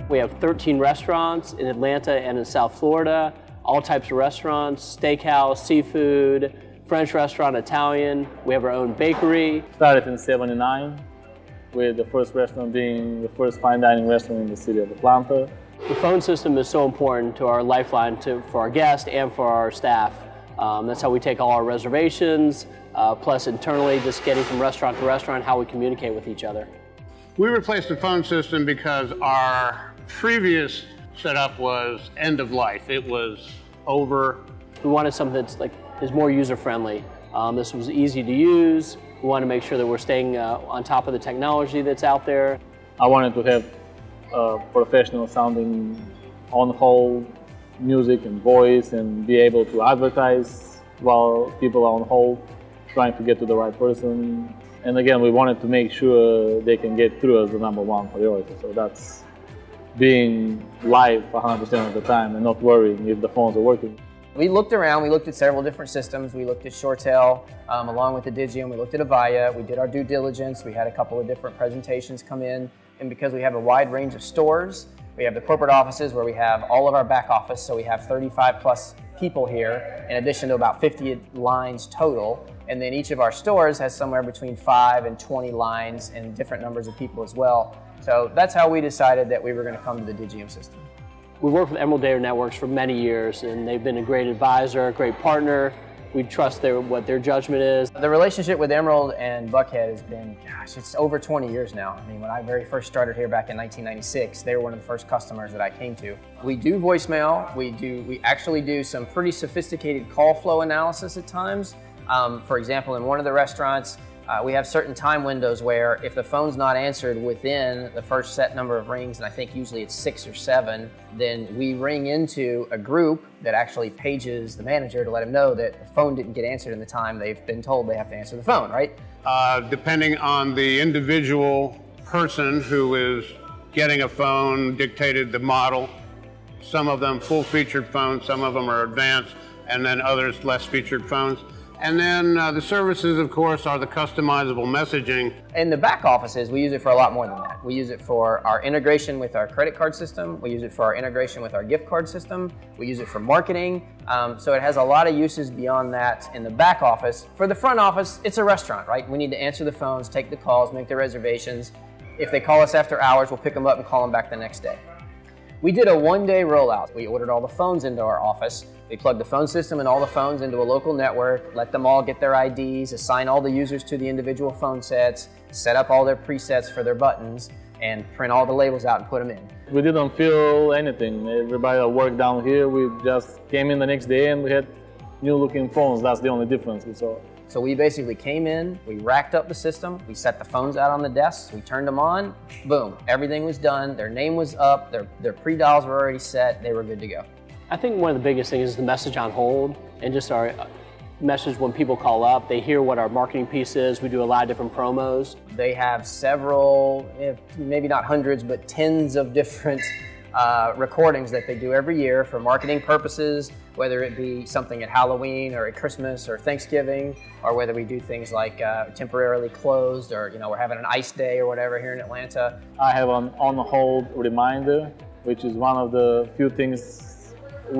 We have 13 restaurants in Atlanta and in South Florida, all types of restaurants, steakhouse, seafood, French restaurant, Italian. We have our own bakery. Started in '79, with the first restaurant being the first fine dining restaurant in the city of Atlanta. The phone system is so important to our lifeline for our guests and for our staff. That's how we take all our reservations, plus internally just getting from restaurant to restaurant, how we communicate with each other. We replaced the phone system because our previous setup was end of life. It was over. We wanted something that's is more user-friendly. This was easy to use. We want to make sure that we're staying on top of the technology that's out there. I wanted to have professional sounding on-hold music and voice and be able to advertise while people are on hold, trying to get to the right person. And again, we wanted to make sure they can get through as the #1 priority. So that's being live 100% of the time and not worrying if the phones are working. We looked around, we looked at several different systems. We looked at ShoreTel, along with the Digium. We looked at Avaya. We did our due diligence. We had a couple of different presentations come in. And because we have a wide range of stores, we have the corporate offices where we have all of our back office. So we have 35 plus people here, in addition to about 50 lines total. And then each of our stores has somewhere between 5 and 20 lines and different numbers of people as well. So that's how we decided that we were going to come to the Digium system. We worked with Emerald Data Networks for many years, and they've been a great advisor, a great partner. We trust what their judgment is. The relationship with Emerald and Buckhead has been, gosh, it's over 20 years now. I mean, when I very first started here back in 1996, they were one of the first customers that I came to. We do voicemail. We actually do some pretty sophisticated call flow analysis at times. For example, in one of the restaurants, we have certain time windows where if the phone's not answered within the first set number of rings, and I think usually it's 6 or 7, then we ring into a group that actually pages the manager to let him know that the phone didn't get answered in the time they've been told they have to answer the phone, right? Depending on the individual person who is getting a phone, dictated the model. Some of them full-featured phones, some of them are advanced, and then others less featured phones. And then the services, of course, are the customizable messaging. In the back offices, we use it for a lot more than that. We use it for our integration with our credit card system. We use it for our integration with our gift card system. We use it for marketing. So it has a lot of uses beyond that in the back office. For the front office, it's a restaurant, right? We need to answer the phones, take the calls, make the reservations. If they call us after hours, we'll pick them up and call them back the next day. We did a one-day rollout. We ordered all the phones into our office. We plugged the phone system and all the phones into a local network, let them all get their IDs, assign all the users to the individual phone sets, set up all their presets for their buttons, and print all the labels out and put them in. We didn't feel anything. Everybody that worked down here, we just came in the next day and we had new-looking phones. That's the only difference we saw. So we basically came in, we racked up the system, we set the phones out on the desks, we turned them on, boom, everything was done, their name was up, their pre-dials were already set, they were good to go. I think one of the biggest things is the message on hold, and just our message when people call up, they hear what our marketing piece is. We do a lot of different promos. They have several, maybe not hundreds, but tens of different recordings that they do every year for marketing purposes, whether it be something at Halloween or at Christmas or Thanksgiving, or whether we do things like temporarily closed, or we're having an ice day or whatever here in Atlanta. I have an on-hold reminder, which is one of the few things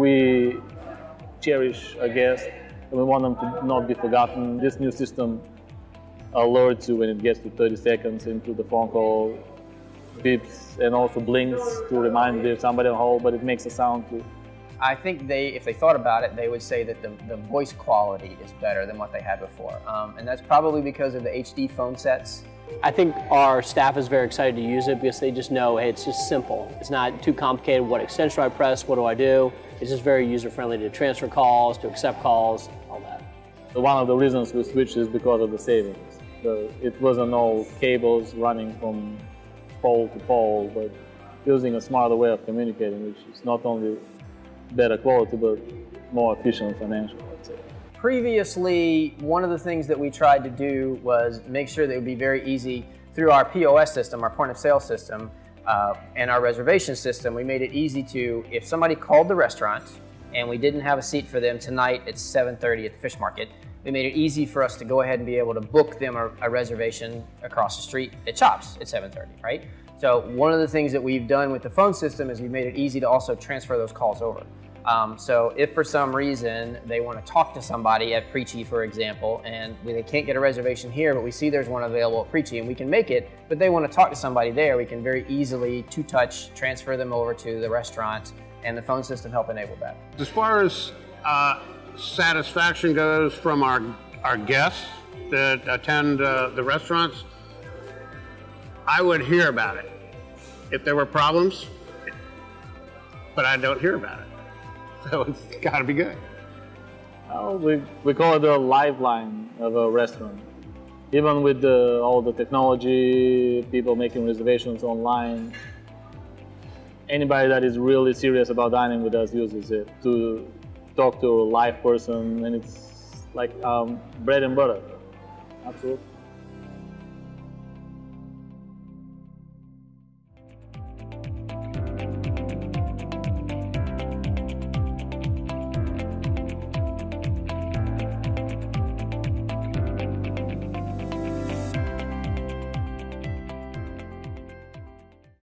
we cherish, I guess, and we want them to not be forgotten. This new system alerts you when it gets to 30 seconds into the phone call, beeps and also blinks to remind you there's somebody on hold, but it makes a sound too. I think if they thought about it, they would say that the voice quality is better than what they had before. And that's probably because of the HD phone sets. I think our staff is very excited to use it because they just know, hey, it's just simple. It's not too complicated. What extension do I press? What do I do? It's just very user-friendly to transfer calls, to accept calls, all that. So one of the reasons we switched is because of the savings. It wasn't all cables running from pole to pole, but using a smarter way of communicating, which is not only better quality, but more efficient financially, I'd say. Previously, one of the things that we tried to do was make sure that it would be very easy through our POS system, our point of sale system, and our reservation system. We made it easy to, if somebody called the restaurant and we didn't have a seat for them tonight at 7:30 at the fish market, we made it easy for us to go ahead and be able to book them a reservation across the street at Chops at 7:30, right? So one of the things that we've done with the phone system is we've made it easy to also transfer those calls over. So if for some reason they want to talk to somebody at Preachy, for example, and they can't get a reservation here, but we see there's one available at Preachy and we can make it, but they want to talk to somebody there, we can very easily, two-touch, transfer them over to the restaurant, and the phone system help enable that. As far as satisfaction goes from our guests that attend the restaurants, I would hear about it if there were problems, but I don't hear about it. So it's got to be good. Well, we call it the lifeline of a restaurant. Even with all the technology, people making reservations online, anybody that is really serious about dining with us uses it to talk to a live person, and it's like bread and butter. Absolutely.